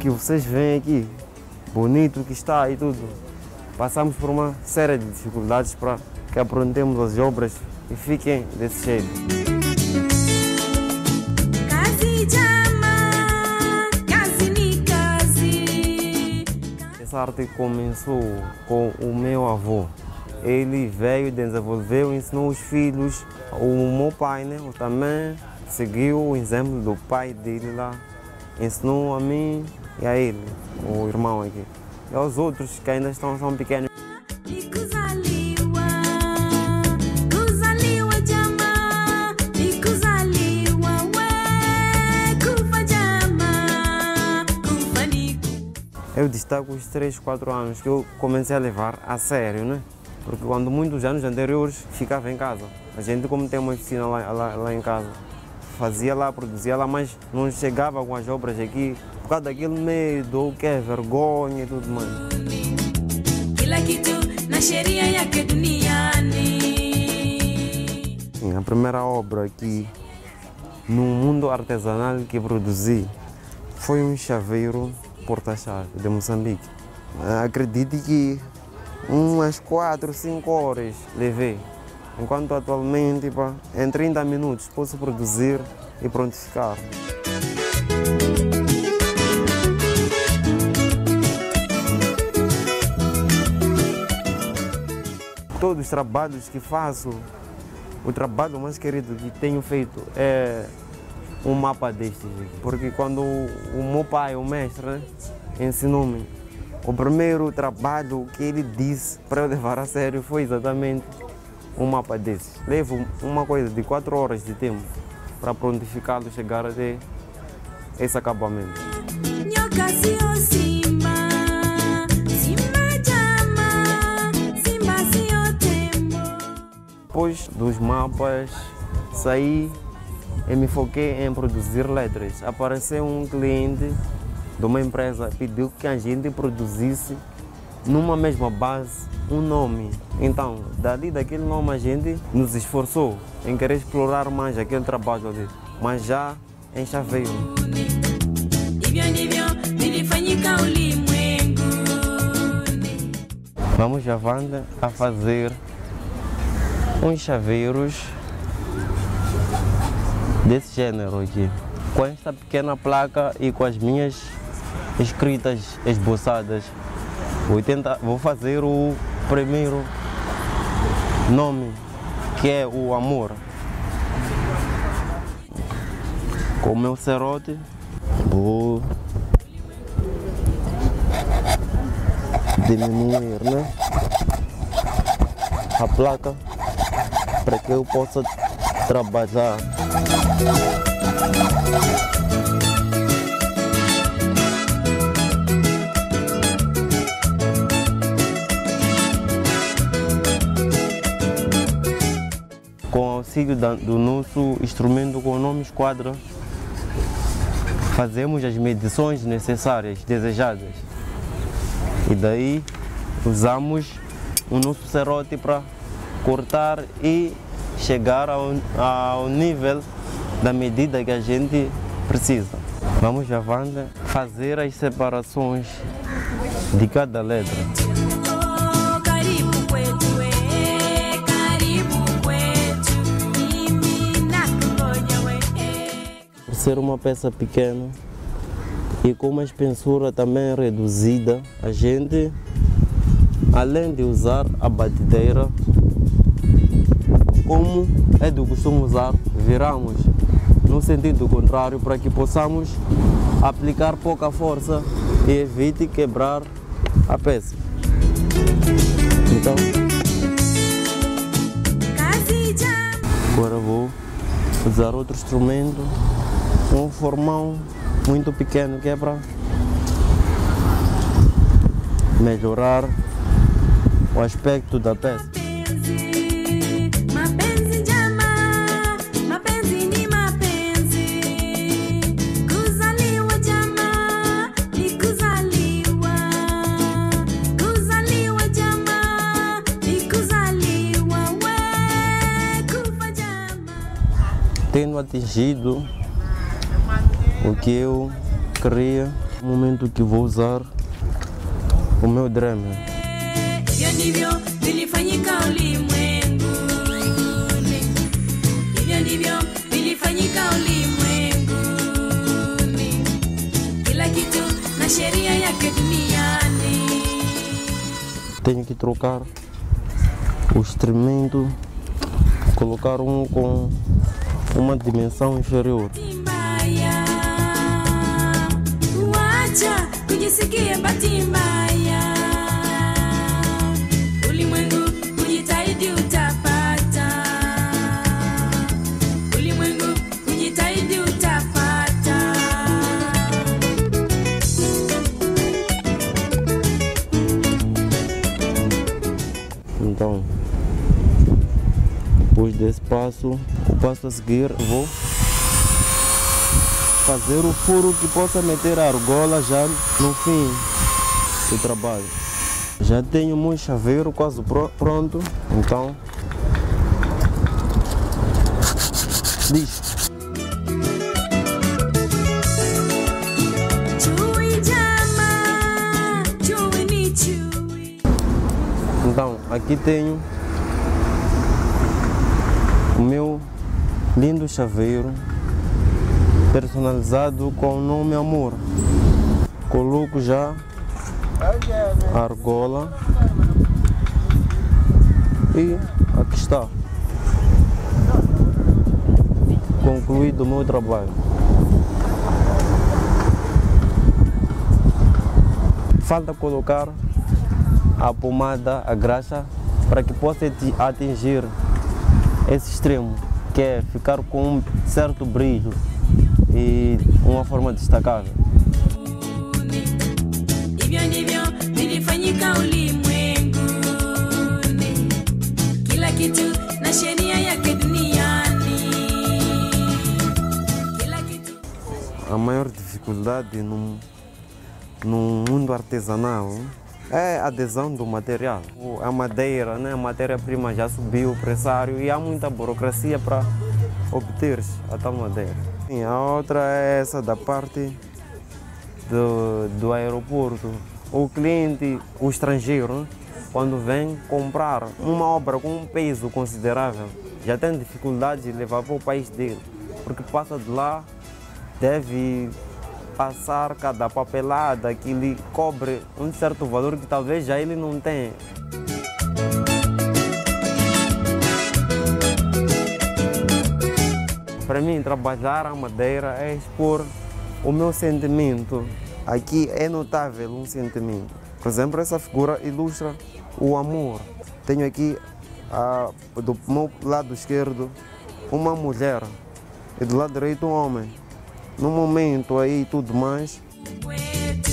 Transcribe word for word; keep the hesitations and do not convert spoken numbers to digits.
que vocês veem aqui, bonito que está e tudo. Passamos por uma série de dificuldades para que aprontemos as obras e fiquem desse jeito. Essa arte começou com o meu avô. Ele veio, desenvolveu, ensinou os filhos. O meu pai, né, também seguiu o exemplo do pai dele lá. Ensinou a mim e a ele, o irmão aqui. E aos outros que ainda estão, são pequenos. Eu destaco os três, quatro anos que eu comecei a levar a sério, né? Porque quando muitos anos anteriores ficava em casa. A gente, como tem uma oficina lá, lá, lá em casa, fazia lá, produzia lá, mas não chegava com as obras aqui por causa daquele medo, que é vergonha e tudo mais. A primeira obra aqui no mundo artesanal que produzi foi um chaveiro porta-chave de Moçambique. Acredite que umas quatro, cinco horas levei, enquanto atualmente pá, em trinta minutos posso produzir e prontificar. Todos os trabalhos que faço, o trabalho mais querido que tenho feito é um mapa destes, porque quando o meu pai, o mestre, né, ensinou-me, o primeiro trabalho que ele disse para eu levar a sério foi exatamente um mapa desses. Levo uma coisa de quatro horas de tempo para prontificá-lo, chegar até esse acabamento. Depois dos mapas, saí e me foquei em produzir letras. Apareceu um cliente de uma empresa, pediu que a gente produzisse numa mesma base um nome. Então, dali daquele nome a gente nos esforçou em querer explorar mais aquele trabalho ali, mas já em chaveiro. Vamos avante a fazer uns chaveiros desse gênero aqui, com esta pequena placa e com as minhas escritas esboçadas. Vou tentar, vou fazer o primeiro nome, que é o amor. Com o meu cerote, vou diminuir, né, a placa para que eu possa trabalhar. Com o auxílio do nosso instrumento com o nome esquadra, fazemos as medições necessárias, desejadas. E daí usamos o nosso serrote para cortar e chegar ao, ao nível da medida que a gente precisa. Vamos avante fazer as separações de cada letra. Por ser uma peça pequena e com uma espessura também reduzida, a gente, além de usar a batideira, como é do costume usar, viramos no sentido contrário para que possamos aplicar pouca força e evite quebrar a peça. Então, agora vou usar outro instrumento, um formão muito pequeno que é para melhorar o aspecto da peça. Tendo atingido o que eu queria, O momento que vou usar o meu drama. Hivyo ndivyo vilifanyika ulimwenguni, hivyo ndivyo vilifanyika ulimwenguni, kila kitu na sheria yake duniani. Tenho que trocar o instrumento, colocar um com uma dimensão inferior. Mbaya, wacha kujisikia bahati mbaya. Ulimwengu kujitahidi utapata, ulimwengu kujitahidi utapata. Então, depois desse passo, o passo a seguir vou fazer o furo que possa meter a argola já no fim do trabalho. Já tenho o meu chaveiro quase pronto, então diz. Então, aqui tenho o meu lindo chaveiro personalizado com o nome Amor. Coloco já a argola e aqui está concluído o meu trabalho. Falta colocar a pomada, a graxa, para que possa atingir esse extremo, que é ficar com um certo brilho e uma forma destacável. Hivyo ndivyo vilifanyika ulimwenguni, kila kitu na sheria yake duniani, kila kitu. A maior dificuldade no, no mundo artesanal é a adesão do material. A madeira, né, a matéria-prima já subiu o pressário e há muita burocracia para obter a tal madeira. Sim, a outra é essa da parte do, do aeroporto. O cliente, o estrangeiro, né, quando vem comprar uma obra com um peso considerável, já tem dificuldade de levar para o país dele, porque passa de lá, deve passar cada papelada que lhe cobre um certo valor que talvez já ele não tenha. Para mim, trabalhar a madeira é expor o meu sentimento. Aqui é notável um sentimento. Por exemplo, essa figura ilustra o amor. Tenho aqui, ah, do meu lado esquerdo, uma mulher e do lado direito um homem. No momento aí tudo mais,